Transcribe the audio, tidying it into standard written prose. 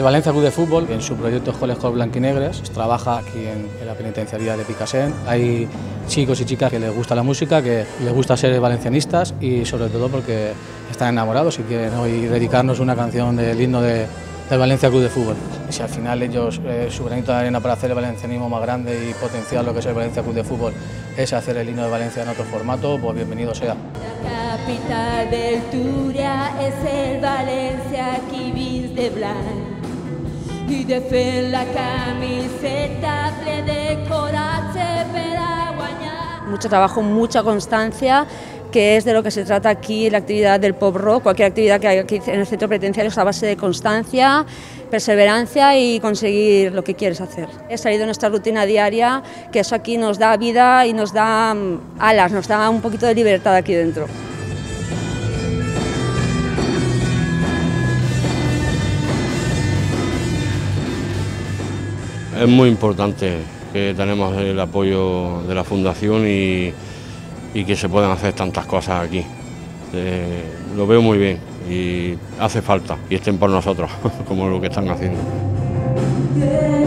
El Valencia Club de Fútbol, en su proyecto Escoles Blanquinegres, trabaja aquí en la penitenciaría de Picassent. Hay chicos y chicas que les gusta la música, que les gusta ser valencianistas y sobre todo porque están enamorados y quieren hoy dedicarnos una canción del himno del Valencia Club de Fútbol. Y si al final ellos, su granito de arena para hacer el valencianismo más grande y potenciar lo que es el Valencia Club de Fútbol es hacer el himno de Valencia en otro formato, pues bienvenido sea. La capital del Túria es el Valencia que viste blanc y de fe la camiseta ple de coraje para guanyar. Mucho trabajo, mucha constancia, que es de lo que se trata aquí la actividad del pop rock. Cualquier actividad que hay aquí en el centro penitenciario es a base de constancia, perseverancia y conseguir lo que quieres hacer. He salido de nuestra rutina diaria, que eso aquí nos da vida y nos da alas, nos da un poquito de libertad aquí dentro. Es muy importante que tenemos el apoyo de la Fundación y que se puedan hacer tantas cosas aquí. Lo veo muy bien y hace falta y estén por nosotros, como lo que están haciendo.